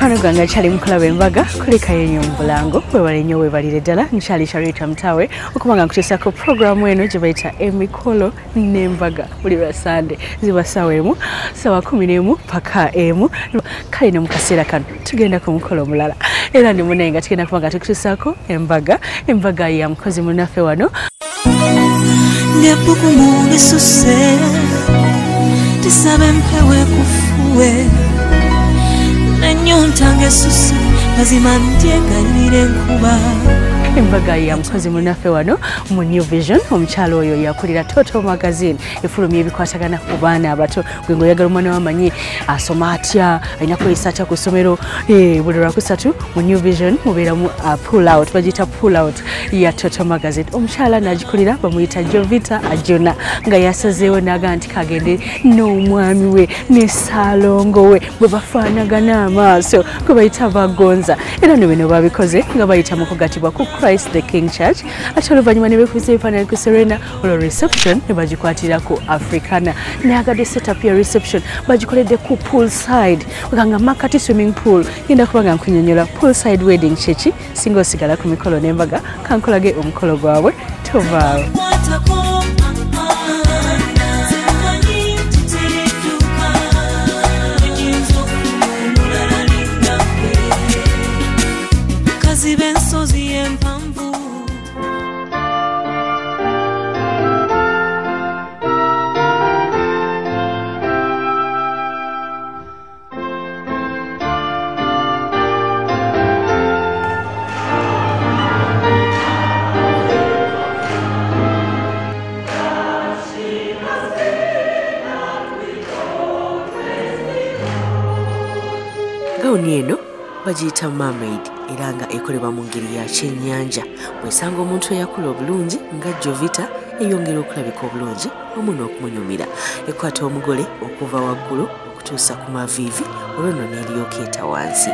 mukwano gwange akyali mukulaba embaga kulekayo nnyo mu bulango webale nnyo webalire ddala nkyali Charita Mtawe okuba nga nkuteesako programu eno gye bayita emikolo n'embaga buli lwa Sande ziba ssaawa emu ssaawa 11 paka emu kale ne mu kaseera kano tugenda ku mukolo omulala era ndi munaye nga tugenda kuba nga tukuteesako embaga ya mukozi munnaffe wano ngepuku mu bisuse tisabe mpewe kufuwe Nyontange susi mazima ntyegalire nkuba embaga ya mukozi munnaffe wano mu New Vision omukyalo oyo yakulira Toto magazine efulumya ebikwatagana ku baana abato gwe ngoyagala omwana wamanyi asoma atya alina kweyisa atya ku ssomero buli lwakusatu mu New Vision mubeeramu pull out bagiyita pull out ya Toto magazine omukyala nagikulira bamuyita Jovita Ajuna nga yasazeewo naga nti kagende n'omwami we ne Salongo we bwe bafaanagana amaaso kwe bayita bagonza era ne bino babikoze nga bayita mu kugatibwa ku Christ the King Church ate oluvannyuma ne beekubisa ebifaananyi ku Serena olwo reception ne bagikwatira ku Africana nayagadde setup ya reception bagikoledde ku poolside nga Makati swimming pool genda kuba nga nkunyonyola poolside wedding kyeki singa osigala ku mikolo n'embaga kankolage omukolo gwabwe tovaawo eno bagiyita mermaid era nga ekolebwa mu ngeri ya kyennyanja bwesanga omuntu eyakula obulungi nga Jovita eyongera okulabika obulungi omu n'okumunyumira ekwata omugole okuva waggulu okutuusa ku maviivi olwo nno n'eryokeeta wansi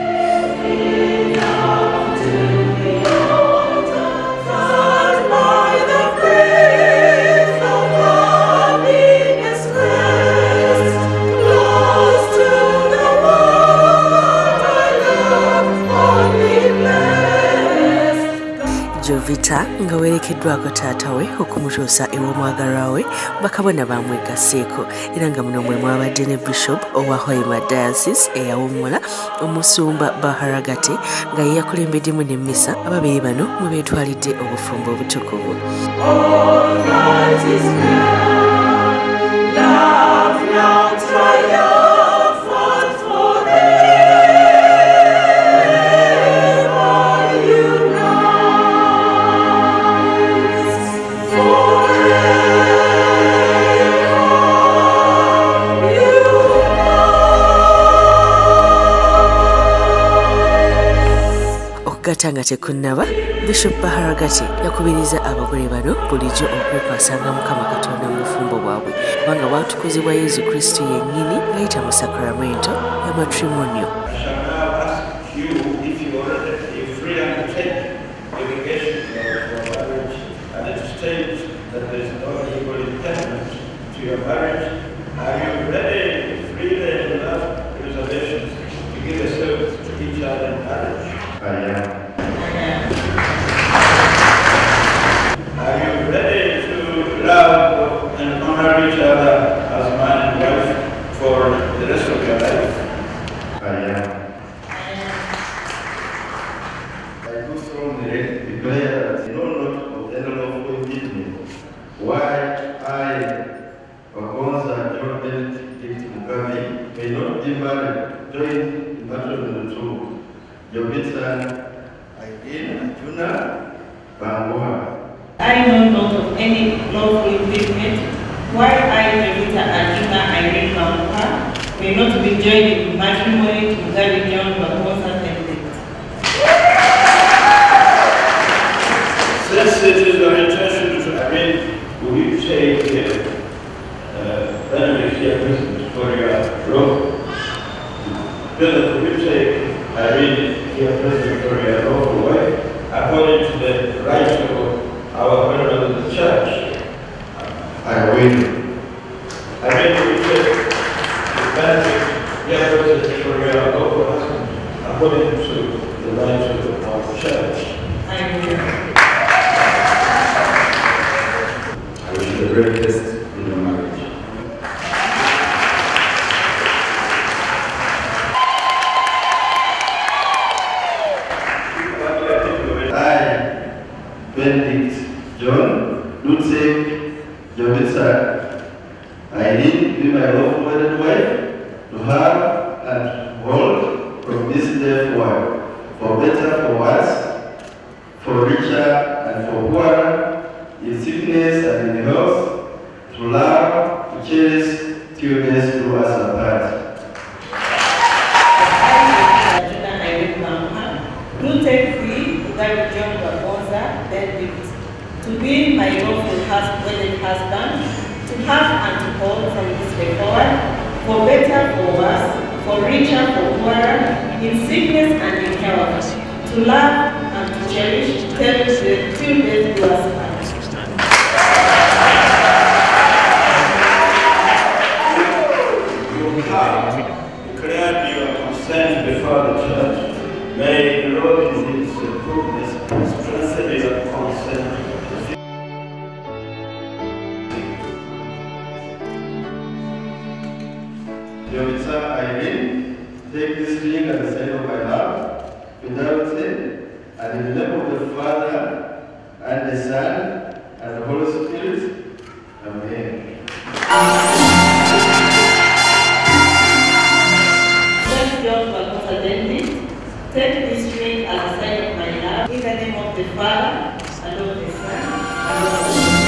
Jovita nga werekeddwako taata we okumutuusa ew'omwagalwa we bakabona bamwegaseeko era nga muno mwe mwabadde ne Bishop owa Hoima Diocese eyawummula omusumba Baharagate nga ye yakulembeddemu n'emmisa ababiri bano mwe beetwalidde obufumbo obutukuvu Gatanga tekunnaba Bishop Baharagate yakubiriza abagole bano bulijjo okwekwasanga Mukama Katonda mu bufumbo bwabwe kubanga bwatukozebwa Yesu Kristo yennyini ng'ayita mu sakramento ya matrimonio I know not of any lawful impediment why I, Jovita Ajuna Irene Mamuka, may not be joined in matrimony to Gary John Bagonza Temple. Since it is our intention to arrange, will you take Benedict here, President, for your role? Philip, will you take Irene here, President, for your lawful wife, according to the rights of our venerable in the church? I will. I mean, we said, the Benedict, yeah, President, for your lawful husband, according best in your marriage. I, Benedict John, do take Jovita Irene, be my lawful wedded wife, to have and hold from this day forward, for better, for worse, for richer and for poorer, in sickness and in health, to love, to cherish, till death do us apart. Do take thee, that John Barbosa, Benedict, to be my lawful wedded husband, to have and to hold from this day forward, for better, for worse, for richer, for poorer, in sickness and in health, to love and to cherish, till death do us part. You have declared your consent before the church. May the Lord in his goodness strengthen your consent. Jovita Irene, take this ring as a sign of my love, without sin, and in the name of the Father, and the Son, and the Holy Spirit. Amen. Saint John Barbosa Benedict, take this ring as a sign of my love, in the name of the Father, and of the Son, and of the Holy Spirit.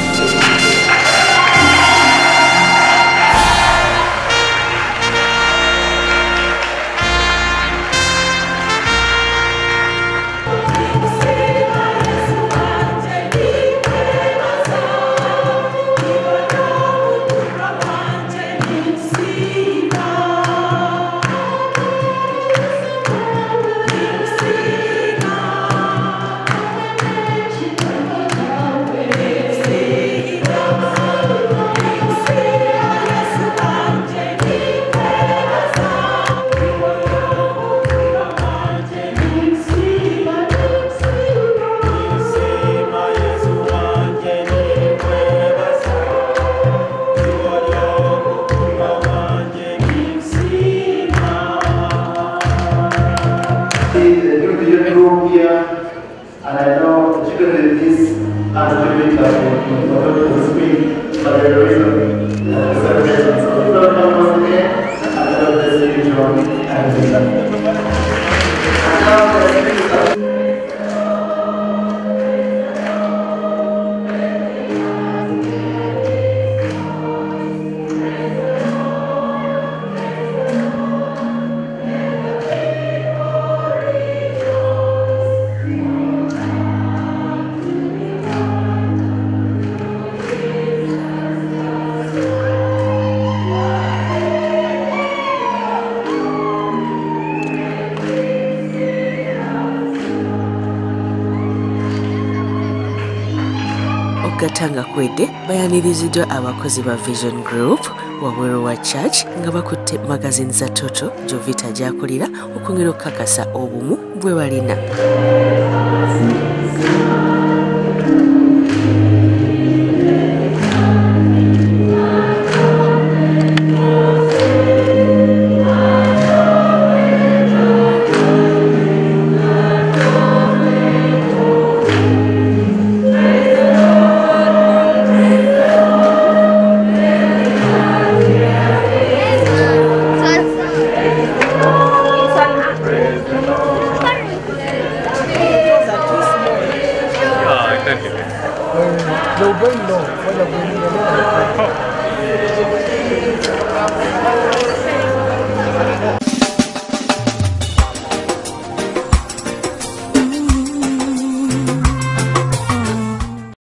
And I know the children in this are doing that for speak for the reason the celebration. So we don't come once again, and I love the city drum and the Gatanga kwedde bayaniriziddwa abakozi ba Vision Group wabweru wa church nga bakutte magazine za Toto Jovita gy'akulira okwongera okukakasa obumu bwe balina.